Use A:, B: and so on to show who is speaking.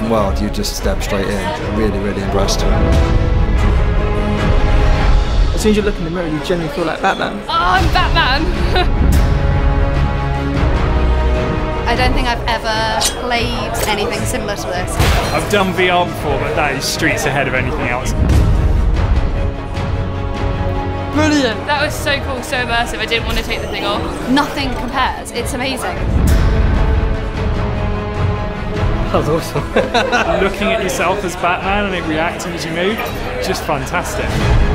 A: different world, you just step straight in. Really, really impressed.
B: As soon as you look in the mirror, you genuinely feel like Batman.
C: Oh, I'm Batman!
D: I don't think I've ever played anything similar to this.
E: I've done VR before, but that is streets ahead of anything else.
B: Brilliant!
C: That was so cool, so immersive, I didn't want to take the thing off.
D: Nothing compares, it's amazing.
B: That was awesome.
E: Looking at yourself as Batman and it reacting as you move, just fantastic.